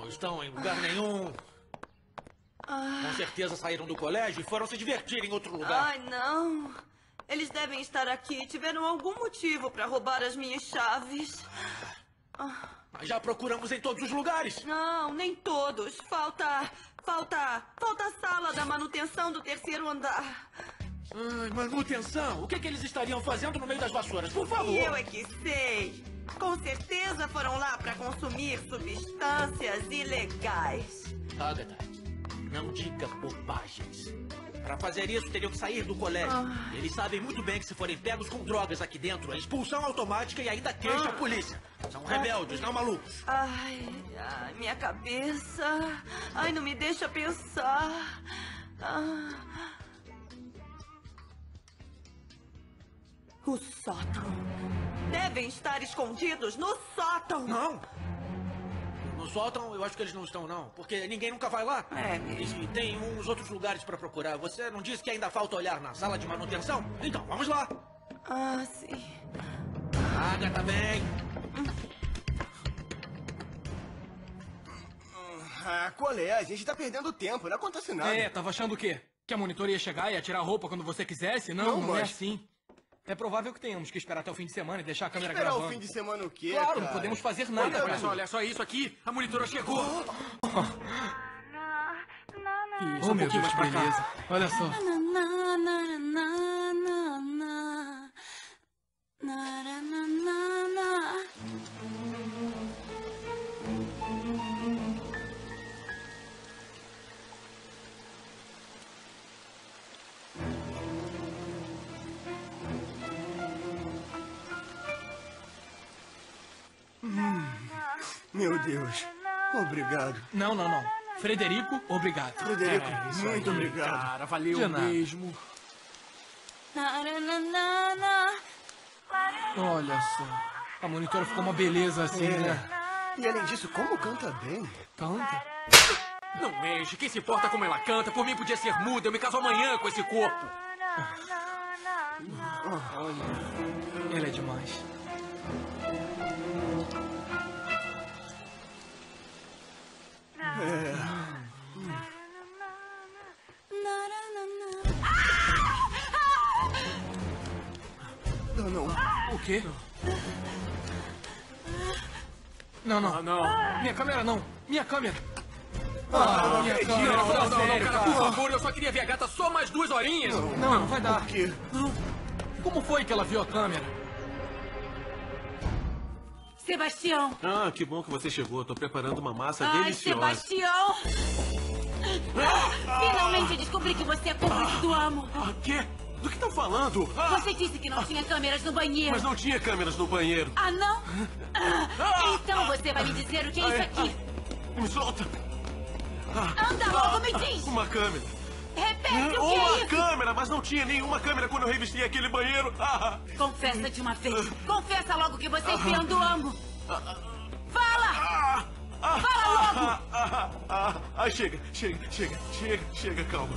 Não estão em lugar nenhum. Com certeza saíram do colégio e foram se divertir em outro lugar. Ai, não. Eles devem estar aqui. Tiveram algum motivo para roubar as minhas chaves. Mas já procuramos em todos os lugares. Não, nem todos. Falta a sala da manutenção do 3º andar. Ai, manutenção. O que eles estariam fazendo no meio das vassouras? Por favor. E eu é que sei. Com certeza foram lá para consumir substâncias ilegais. Agatha, não diga bobagens. Para fazer isso, teriam que sair do colégio. Eles sabem muito bem que se forem pegos com drogas aqui dentro, é expulsão automática e ainda queixa a polícia. São rebeldes, não malucos. Ai, minha cabeça. Ai, não me deixa pensar. O sótão. Devem estar escondidos no sótão. Não. No sótão, eu acho que eles não estão, não. Porque ninguém nunca vai lá. É mesmo. E tem uns outros lugares para procurar. Você não disse que ainda falta olhar na sala de manutenção? Então, vamos lá. Sim. Agatha, vem. Qual é? A gente tá perdendo tempo, não acontece nada. Tava achando o quê? Que a monitora ia chegar e ia tirar a roupa quando você quisesse? Não é assim. É provável que tenhamos que esperar até o fim de semana e deixar a câmera Esperar gravando. o fim de semana o quê, Claro, cara? não podemos fazer nada. Olha só isso aqui. A monitora chegou. Isso, meu Deus, que beleza. Olha só. Meu Deus. Obrigado. Não. Frederico, obrigado. Frederico, muito obrigado. Cara, valeu De nada. mesmo. Olha só. A monitora ficou uma beleza assim, né? E além disso, como canta bem. Canta. Não mexe. Quem se importa como ela canta? Por mim podia ser muda. Eu me caso amanhã com esse corpo. Ela é demais. Não. O quê? Não. Minha câmera não. Minha câmera. Minha câmera. Fala sério, Cara, por favor, eu só queria ver a gata só mais 2 horinhas. Não vai dar. O quê? Como foi que ela viu a câmera? Sebastião! Que bom que você chegou. Tô preparando uma massa Ai, deliciosa. Sebastião! Finalmente descobri que você é cúmplice do amo. Quê? Do que estão falando? Você disse que não tinha câmeras no banheiro. Mas não tinha câmeras no banheiro. Não? Então você vai me dizer o que é isso aqui. Me solta. Anda logo, me diz. Uma câmera. Repete o que é Uma isso. câmera, mas não tinha nenhuma câmera quando eu revistei aquele banheiro. Confessa de uma vez. Confessa logo que você é espião do amo. Fala! Fala logo! Chega, calma.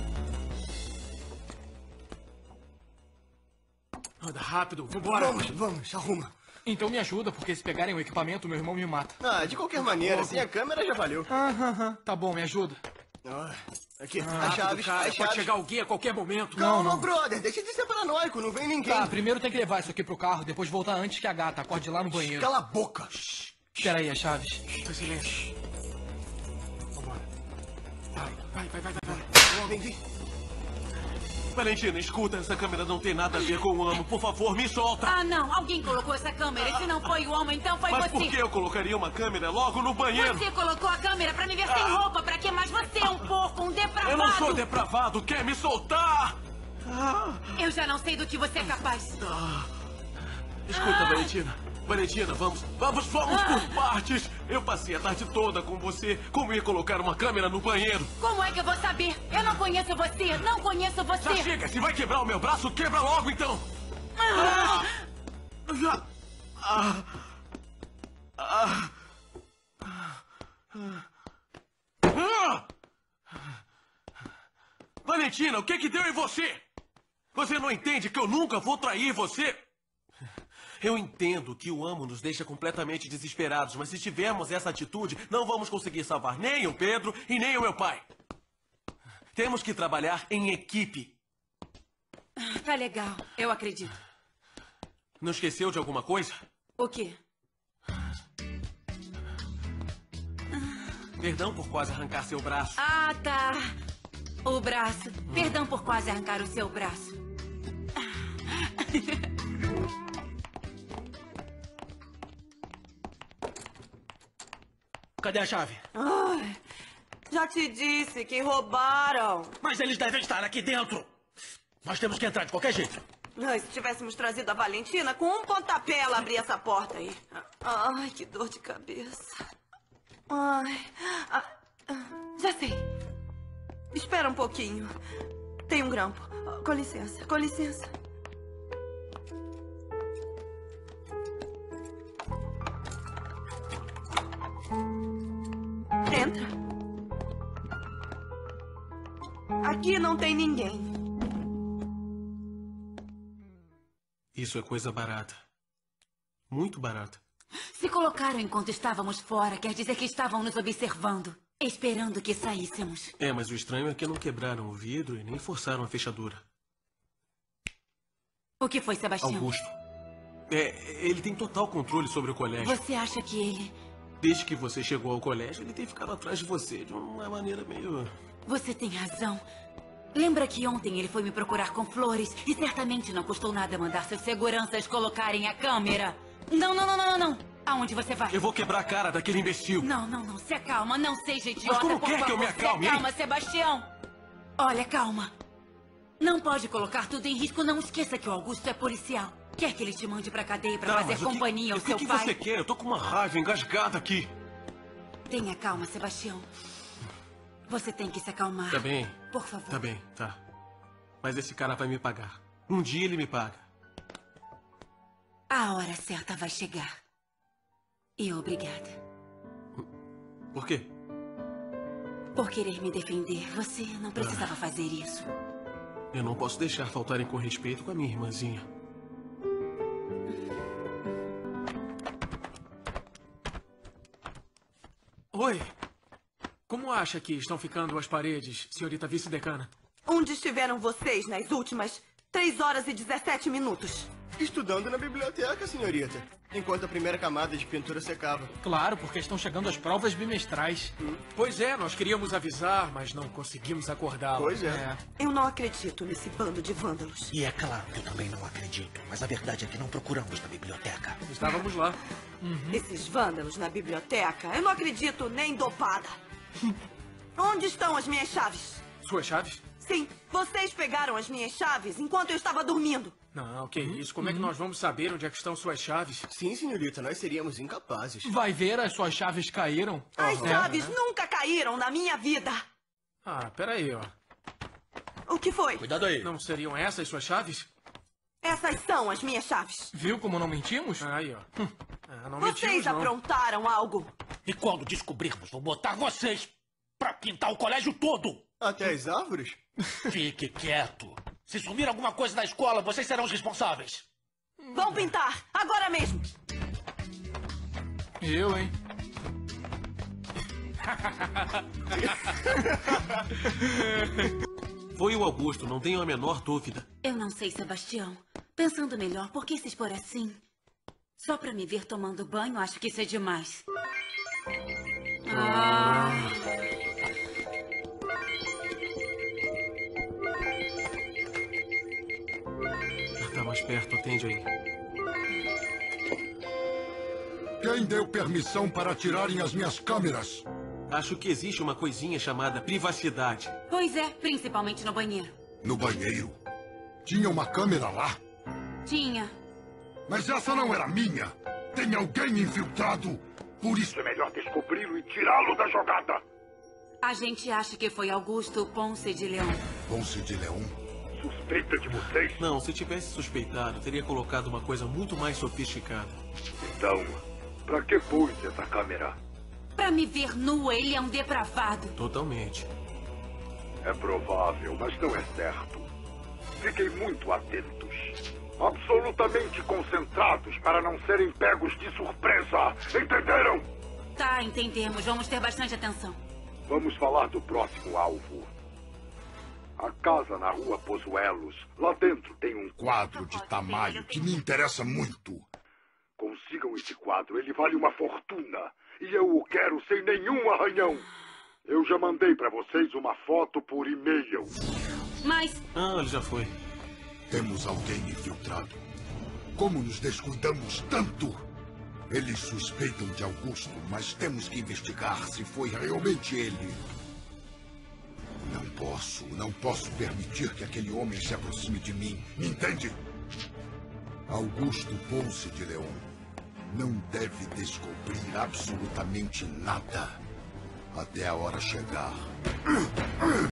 Anda rápido, vambora. Vamos, arruma. Então me ajuda, porque se pegarem o equipamento, meu irmão me mata. De qualquer maneira, sem a câmera já valeu. Tá bom, me ajuda. Aqui, as chaves, Cara, as pode chaves. chegar alguém a qualquer momento. Calma, brother, deixa de ser paranoico, não vem ninguém. Tá, primeiro tem que levar isso aqui pro carro, depois voltar antes que a gata acorde lá no banheiro. Cala a boca. Espera aí, as chaves. Silêncio. Vambora. Vai. Vem. Valentina, escuta, essa câmera não tem nada a ver com o amo. Por favor, me solta. Não. Alguém colocou essa câmera. E se não foi o homem, então foi Mas você. por que eu colocaria uma câmera logo no banheiro? Você colocou a câmera pra me ver sem roupa. Pra que mais você é um porco, um depravado? Eu não sou depravado. Quer me soltar? Eu já não sei do que você é capaz. Escuta, Valentina, vamos por partes. Eu passei a tarde toda com você. Como ia colocar uma câmera no banheiro? Como é que eu vou saber? Eu não conheço você. Não conheço você. Já chega. Se vai quebrar o meu braço, quebra logo, então. Valentina, o que deu em você? Você não entende que eu nunca vou trair você? Eu entendo que o amo nos deixa completamente desesperados, mas se tivermos essa atitude, não vamos conseguir salvar nem o Pedro e nem o meu pai. Temos que trabalhar em equipe. Tá legal, eu acredito. Não esqueceu de alguma coisa? O quê? Perdão por quase arrancar seu braço. Ah, tá. O braço. Perdão por quase arrancar o seu braço. Cadê a chave? Ai, já te disse que roubaram. Mas eles devem estar aqui dentro. Nós temos que entrar de qualquer jeito. Ai, se tivéssemos trazido a Valentina, com um pontapé ela abria essa porta aí. Ai, que dor de cabeça. Ai, já sei. Espera um pouquinho. Tem um grampo. Com licença, com licença. Entra. Aqui não tem ninguém. Isso é coisa barata. Muito barata. Se colocaram enquanto estávamos fora, quer dizer que estavam nos observando, esperando que saíssemos. É, mas o estranho é que não quebraram o vidro e nem forçaram a fechadura. O que foi, Sebastião? Augusto. Ele tem total controle sobre o colégio. Você acha que ele... Desde que você chegou ao colégio, ele tem ficado atrás de você de uma maneira meio... Você tem razão. Lembra que ontem ele foi me procurar com flores e certamente não custou nada mandar seus seguranças colocarem a câmera. Não. Aonde você vai? Eu vou quebrar a cara daquele imbecil. Não. Se acalma. Não seja idiota, como por quer favor. que eu me acalme, Se acalma, Sebastião. Olha, calma. Não pode colocar tudo em risco. Não esqueça que o Augusto é policial. Quer que ele te mande pra cadeia pra fazer companhia ao seu pai? O que você quer? Eu tô com uma raiva engasgada aqui. Tenha calma, Sebastião. Você tem que se acalmar. Tá bem. Por favor. Tá bem, tá. Mas esse cara vai me pagar. Um dia ele me paga. A hora certa vai chegar. E obrigada. Por quê? Por querer me defender. Você não precisava fazer isso. Eu não posso deixar faltarem com respeito com a minha irmãzinha. Oi. Como acha que estão ficando as paredes, senhorita vice-decana? Onde estiveram vocês nas últimas 3 horas e 17 minutos? Estudando na biblioteca, senhorita. Enquanto a primeira camada de pintura secava. Claro, porque estão chegando as provas bimestrais. Pois é, nós queríamos avisar, mas não conseguimos acordá-la. Pois é. Eu não acredito nesse bando de vândalos. E é claro que eu também não acredito. Mas a verdade é que não procuramos na biblioteca. Estávamos lá. Esses vândalos na biblioteca, eu não acredito nem dopada. Onde estão as minhas chaves? Suas chaves? Sim, vocês pegaram as minhas chaves enquanto eu estava dormindo. Não, que isso? Como é que nós vamos saber onde é que estão suas chaves? Sim, senhorita, nós seríamos incapazes. Vai ver, as suas chaves caíram. As chaves nunca caíram na minha vida. Ah, peraí, ó. O que foi? Cuidado aí. Não seriam essas suas chaves? Essas são as minhas chaves. Viu como não mentimos? Aí, ó. Não Vocês mentimos, não. aprontaram algo. E quando descobrirmos, vou botar vocês pra pintar o colégio todo. Até as árvores? Fique quieto. Se sumir alguma coisa da escola, vocês serão os responsáveis. Vão pintar, agora mesmo. Eu, hein? Foi o Augusto, não tenho a menor dúvida. Eu não sei, Sebastião. Pensando melhor, por que se expor assim? Só pra me ver tomando banho, acho que isso é demais. Tá mais perto, atende aí. Quem deu permissão para tirarem as minhas câmeras? Acho que existe uma coisinha chamada privacidade. Pois é, principalmente no banheiro. No banheiro? Tinha uma câmera lá? Tinha. Mas essa não era minha. Tem alguém infiltrado. Por isso é melhor descobri-lo e tirá-lo da jogada. A gente acha que foi Augusto Ponce de Leão. Ponce de Leão? Suspeita de vocês? Não, se tivesse suspeitado, teria colocado uma coisa muito mais sofisticada. Então, pra que pôs essa câmera? Pra me ver nua, ele é um depravado. Totalmente. É provável, mas não é certo. Fiquem muito atentos. Absolutamente concentrados para não serem pegos de surpresa. Entenderam? Tá, entendemos. Vamos ter bastante atenção. Vamos falar do próximo alvo. A casa na rua Pozuelos. Lá dentro tem um quadro de tamanho que me interessa muito. Consigam esse quadro, ele vale uma fortuna. E eu o quero sem nenhum arranhão. Eu já mandei para vocês uma foto por e-mail. Mas... ele já foi. Temos alguém infiltrado. Como nos descuidamos tanto? Eles suspeitam de Augusto, mas temos que investigar se foi realmente ele. Não posso permitir que aquele homem se aproxime de mim. Me entende? Augusto Ponce de Leon não deve descobrir absolutamente nada até a hora chegar.